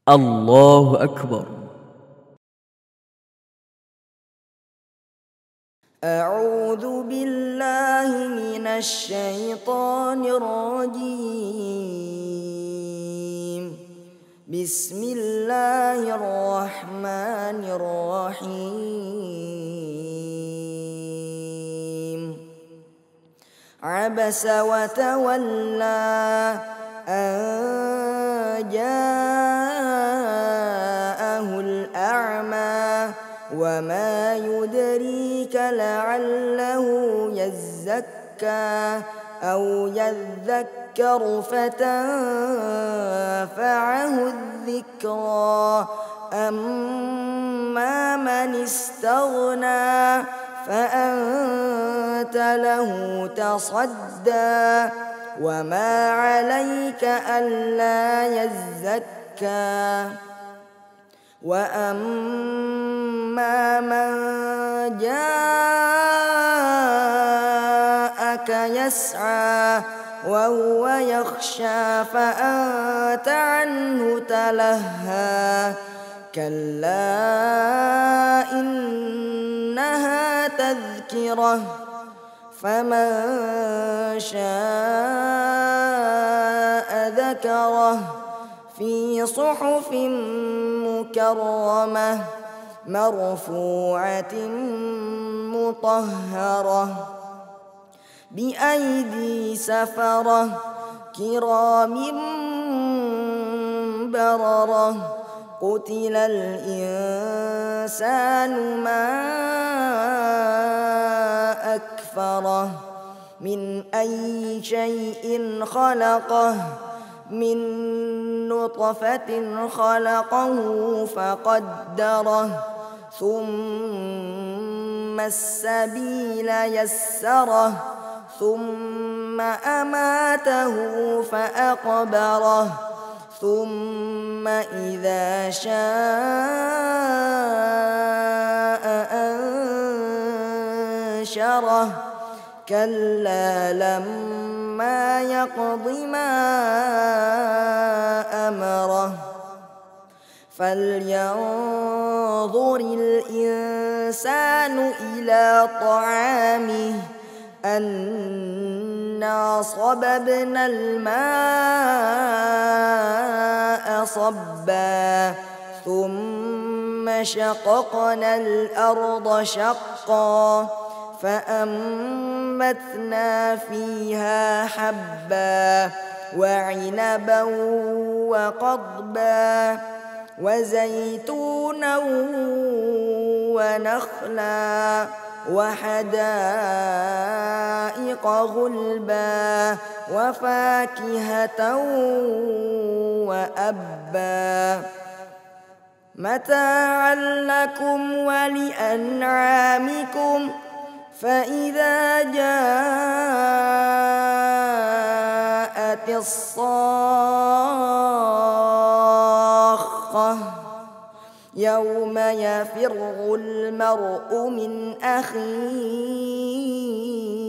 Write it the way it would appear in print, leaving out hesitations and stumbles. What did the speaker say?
الله أكبر. أعوذ بالله من الشيطان الرجيم. بسم الله الرحمن الرحيم. عبس وتولى أن جاءه الأعمى وما يدريك لعله يزكى أو يذكر فتنفعه الذكرى. أما من استغنى فأنت له تصدى وما عليك ألا يزكى. وأما من جاءك يسعى وهو يخشى فأنت عنه تلهى. كلا إنها تذكرة فمن شاء ذكره في صحف مكرمة مرفوعة مطهرة بأيدي سفرة كرام بررة. قتل الإنسان ما أكفره من أي شيء خلقه من نطفة خلقه فقدره ثم السبيل يسره ثم أماته فأقبره ثم إذا شاء أنشره. كلا لما يقض ما أمره. فلينظر الإنسان إلى طعامه أنا صببنا الماء صبا ثم شققنا الأرض شقا فأنبتنا فيها حبا وعنبا وقضبا وزيتونا ونخلا وحدائق غلبا وفاكهة وأبا متاعا لكم ولأنعامكم. فإذا جاءت الصاخة يوم يفر المرء من أخيه